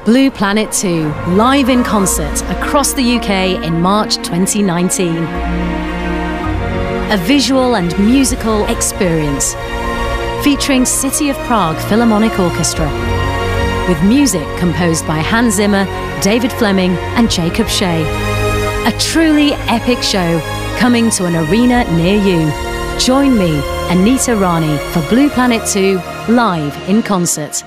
Blue Planet 2, live in concert across the UK in March 2019. A visual and musical experience featuring City of Prague Philharmonic Orchestra, with music composed by Hans Zimmer, David Fleming and Jacob Shea. A truly epic show coming to an arena near you. Join me, Anita Rani, for Blue Planet 2 live in concert.